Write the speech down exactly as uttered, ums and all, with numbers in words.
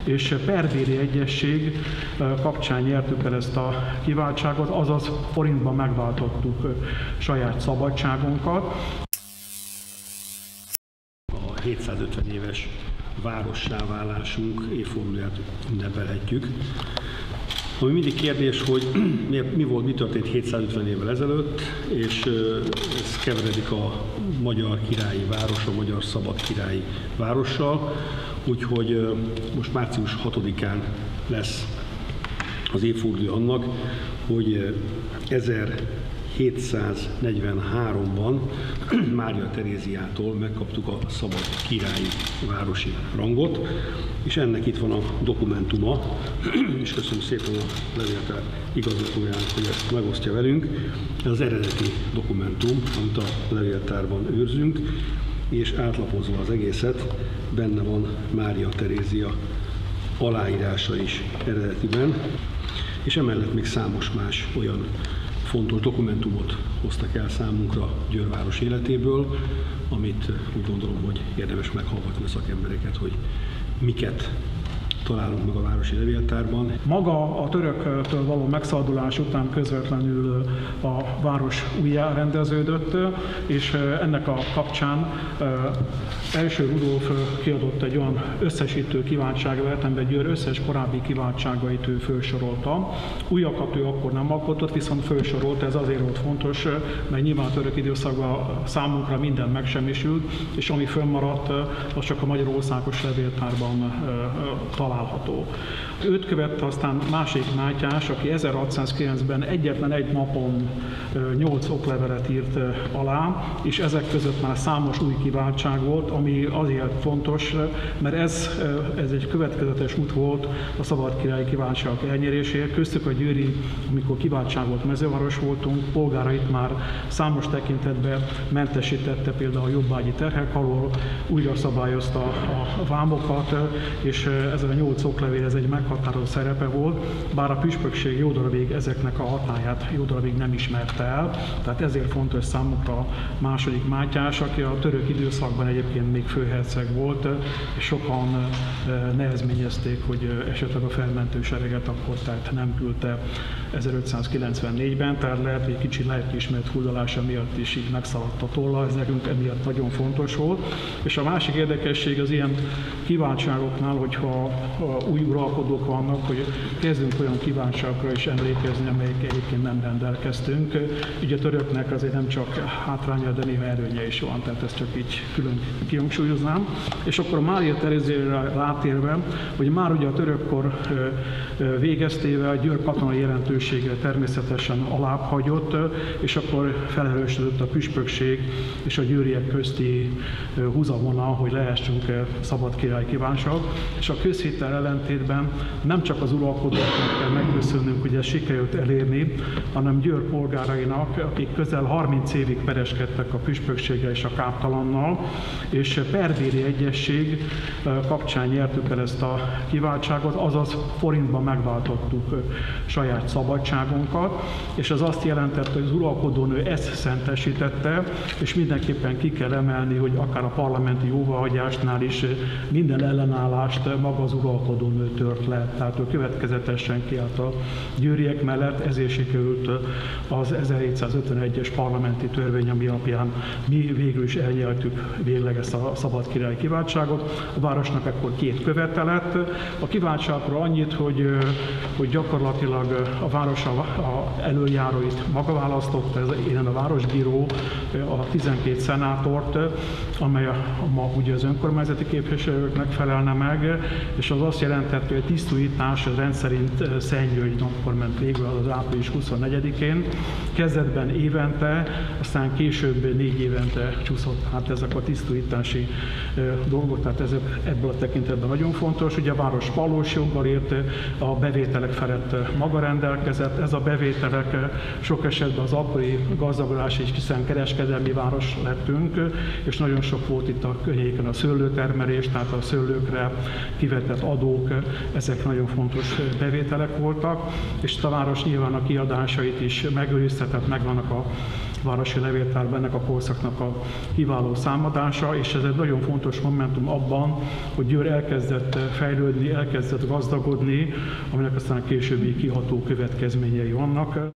És perbéri egyezség kapcsán nyertük el ezt a kiváltságot, azaz forintban megváltottuk saját szabadságunkat. A hétszázötven éves várossá válásunk évfordulóját ünnepelhetjük. Ami mindig kérdés, hogy mi volt, mi történt hétszázötven évvel ezelőtt, és ez keveredik a magyar királyi város, a magyar szabad királyi várossal, úgyhogy most március hatodikán lesz az évfordulója annak, hogy ezerhétszáznegyvenháromban Mária Teréziától megkaptuk a szabad királyi városi rangot, és ennek itt van a dokumentuma, és köszönöm szépen a levéltár igazgatójának, hogy ezt megosztja velünk. Ez az eredeti dokumentum, amit a levéltárban őrzünk, és átlapozva az egészet, benne van Mária Terézia aláírása is eredetiben, és emellett még számos más olyan fontos dokumentumot hoztak el számunkra Győrváros életéből, amit úgy gondolom, hogy érdemes meghallgatni a szakembereket, hogy miket találunk meg a városi levéltárban. Maga a töröktől való megszabadulás után közvetlenül a város újjárendeződött, és ennek a kapcsán első Rudolf kiadott egy olyan összesítő kiváltságlevet, amiben Győr összes korábbi kiváltságait ő felsorolta. Újakat ő akkor nem alkotott, viszont felsorolta, ez azért volt fontos, mert nyilván a török időszakban számunkra minden megsemmisült, és ami fönnmaradt, az csak a Magyarországos levéltárban található. Őt követte aztán másik Mátyás, aki ezerhatszázkilencben egyetlen egy napon nyolc oklevelet írt alá, és ezek között már számos új kiváltság volt, ami azért fontos, mert ez, ez egy következetes út volt a szabadkirályi kiváltságok elnyeréséért. Köztük a győri, amikor kiváltságolt mezőváros voltunk, polgárait már számos tekintetben mentesítette, például a jobbágyi terhek alól, újra szabályozta a vámokat, és ez a nyolc oklevél, ez egy meghatározó szerepe volt, bár a püspökség jó darabig ezeknek a hatályát jó darabig nem ismerte el, tehát ezért fontos számukra a második Mátyás, aki a török időszakban egyébként még főherceg volt, és sokan nehezményezték, hogy esetleg a felmentő sereget akkor tehát nem küldte ezerötszázkilencvennégyben, tehát lehet, hogy kicsi lelkiismeret hullása miatt is így megszaladt a tolla, ez nekünk emiatt nagyon fontos volt. És a másik érdekesség az ilyen kiváltságoknál, hogyha új uralkodók vannak, hogy kezdünk olyan kívánságokra is emlékezni, amelyek egyébként nem rendelkeztünk. Ugye a töröknek azért nem csak hátránya, de néha erőnye is van, tehát ezt csak így külön kihangsúlyoznám. És akkor a Mária Teréziára rátérve, hogy már ugye a törökkor végeztével a Győr katonai jelentősége természetesen alább hagyott, és akkor felerősödött a püspökség és a győriek közti húzavonal, hogy lehessünk szabad király kívánság. És a közhittel ellentétben nem csak az uralkodóknak kell megköszönnünk, hogy ezt sikerült elérni, hanem Győr polgárainak, akik közel harminc évig pereskedtek a püspökséggel és a káptalannal, és perbéri egyezség kapcsán nyertük el ezt a kiváltságot, azaz forintban megváltottuk saját szabadságunkat, és ez azt jelentette, hogy az uralkodónő ezt szentesítette, és mindenképpen ki kell emelni, hogy akár a parlamenti jóváhagyásnál is minden ellenállást maga az uralkodónő tört le, tehát ő következetesen kiállt a győriek mellett, ezért sikerült az ezerhétszázötvenegyes parlamenti törvény, ami alapján mi végül is elnyeltük végleg ezt a szabad királyi kiváltságot. A városnak akkor két követe lett. A kiváltságról annyit, hogy, hogy gyakorlatilag a város a előjáróit maga választotta, ez innen a városbíró, a tizenkét szenátort, amely ma ugye az önkormányzati képviselőknek felelne meg, és az azt jelentette, hogy a tisztújítás rendszerint Szentgyörgy napkor ment végül, az április huszonnegyedikén. Kezdetben évente, aztán később négy évente csúszott hát ezek a tisztújítási dolgok, tehát ezek ebből a tekintetben nagyon fontos. Ugye a város valós joggal ért, a bevételek felett maga rendelkezett, ez a bevételek sok esetben az akkori gazdagodás és hiszen kereskedelmi város lettünk, és nagyon sok volt itt a környéken a szőlőtermelés, tehát a szőlőkre kivetett adók, ezek nagyon fontos bevételek voltak, és a város nyilván a kiadásait is megőrizte, tehát megvannak a városi levéltárban ennek a korszaknak a kiváló számadása, és ez egy nagyon fontos momentum abban, hogy Győr elkezdett fejlődni, elkezdett gazdagodni, aminek aztán későbbi kiható következményei vannak.